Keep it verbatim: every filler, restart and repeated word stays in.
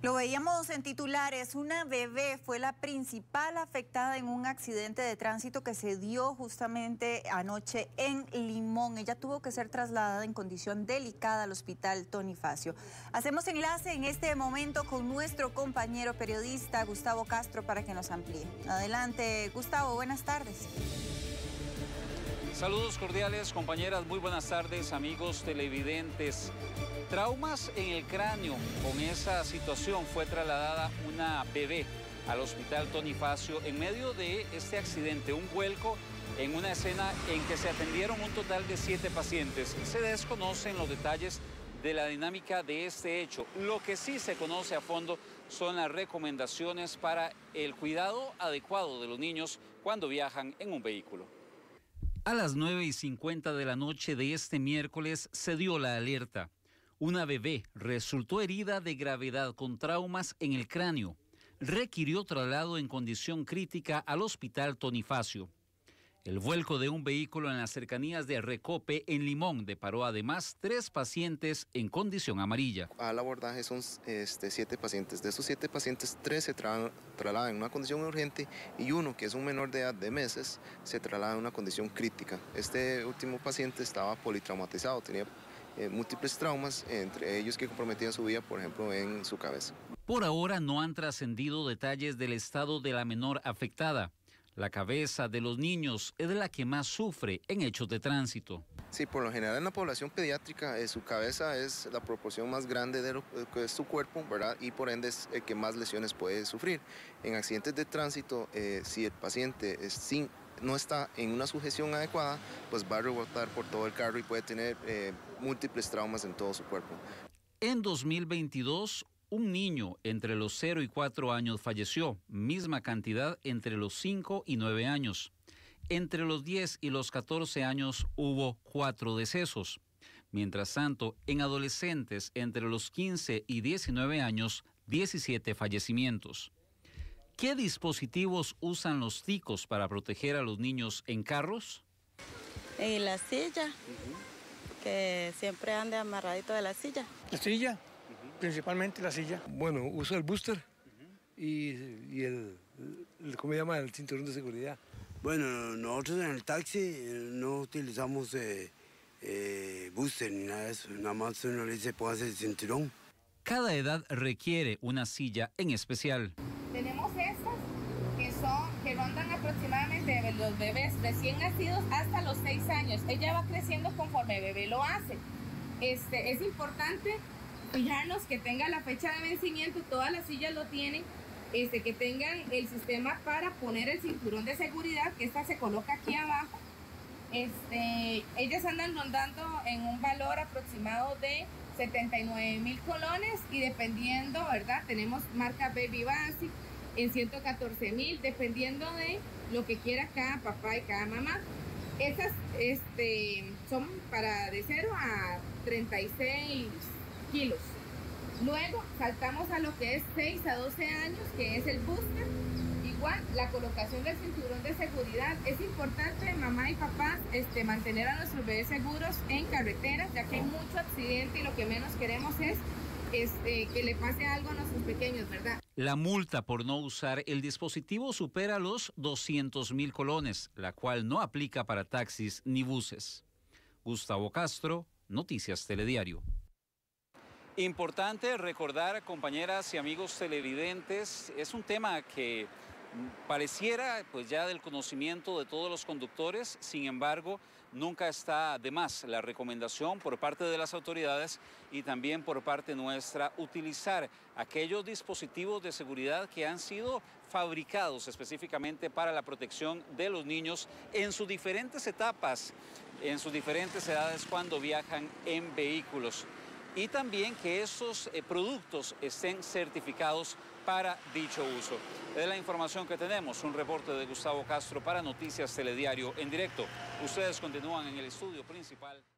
Lo veíamos en titulares, una bebé fue la principal afectada en un accidente de tránsito que se dio justamente anoche en Limón. Ella tuvo que ser trasladada en condición delicada al hospital Tony Facio. Hacemos enlace en este momento con nuestro compañero periodista Gustavo Castro para que nos amplíe. Adelante, Gustavo, buenas tardes. Saludos cordiales, compañeras, muy buenas tardes, amigos televidentes. Traumas en el cráneo. Con esa situación fue trasladada una bebé al hospital Tony Facio en medio de este accidente, un vuelco en una escena en que se atendieron un total de siete pacientes. Se desconocen los detalles de la dinámica de este hecho. Lo que sí se conoce a fondo son las recomendaciones para el cuidado adecuado de los niños cuando viajan en un vehículo. A las nueve y cincuenta de la noche de este miércoles se dio la alerta. Una bebé resultó herida de gravedad con traumas en el cráneo. Requirió traslado en condición crítica al hospital Tony Facio. El vuelco de un vehículo en las cercanías de Recope, en Limón, deparó además tres pacientes en condición amarilla. Al abordaje son este, siete pacientes. De esos siete pacientes, tres se tra trasladan en una condición urgente y uno, que es un menor de edad de meses, se traslada en una condición crítica. Este último paciente estaba politraumatizado, tenía eh, múltiples traumas, entre ellos que comprometían su vida, por ejemplo, en su cabeza. Por ahora no han trascendido detalles del estado de la menor afectada. La cabeza de los niños es la que más sufre en hechos de tránsito. Sí, por lo general en la población pediátrica eh, su cabeza es la proporción más grande de lo que es su cuerpo, ¿verdad? Y por ende es el que más lesiones puede sufrir. En accidentes de tránsito, eh, si el paciente es sin, no está en una sujeción adecuada, pues va a rebotar por todo el carro y puede tener eh, múltiples traumas en todo su cuerpo. En dos mil veintidós, un niño entre los cero y cuatro años falleció, misma cantidad entre los cinco y nueve años. Entre los diez y los catorce años hubo cuatro decesos. Mientras tanto, en adolescentes entre los quince y diecinueve años, diecisiete fallecimientos. ¿Qué dispositivos usan los ticos para proteger a los niños en carros? En la silla, uh-huh. que siempre ande amarradito de la silla. La silla. Principalmente la silla. Bueno, uso el booster uh-huh. y, y el, el, ¿cómo se llama? El cinturón de seguridad. Bueno, nosotros en el taxi eh, no utilizamos eh, eh, booster ni nada de eso, nada más uno le dice póngase el cinturón. Cada edad requiere una silla en especial. Tenemos estas que son, que rondan aproximadamente de los bebés recién nacidos hasta los seis años. Ella va creciendo conforme el bebé lo hace. Este, es importante fijarnos que tenga la fecha de vencimiento, todas las sillas lo tienen, este, que tengan el sistema para poner el cinturón de seguridad, que esta se coloca aquí abajo. Este, ellas andan rondando en un valor aproximado de setenta y nueve mil colones y dependiendo, ¿verdad? Tenemos marca Baby Basic en ciento catorce mil, dependiendo de lo que quiera cada papá y cada mamá. Estas este, son para de cero a treinta y seis kilos. Luego saltamos a lo que es seis a doce años, que es el booster. Igual la colocación del cinturón de seguridad. Es importante, mamá y papá, este, mantener a nuestros bebés seguros en carreteras, ya que hay mucho accidente y lo que menos queremos es este, que le pase algo a nuestros pequeños, ¿verdad? La multa por no usar el dispositivo supera los doscientos mil colones, la cual no aplica para taxis ni buses. Gustavo Castro, Noticias Telediario. Importante recordar, compañeras y amigos televidentes, es un tema que pareciera pues ya del conocimiento de todos los conductores, sin embargo, nunca está de más la recomendación por parte de las autoridades y también por parte nuestra utilizar aquellos dispositivos de seguridad que han sido fabricados específicamente para la protección de los niños en sus diferentes etapas, en sus diferentes edades cuando viajan en vehículos. Y también que esos eh, productos estén certificados para dicho uso. Es la información que tenemos, un reporte de Gustavo Castro para Noticias Telediario en directo. Ustedes continúan en el estudio principal.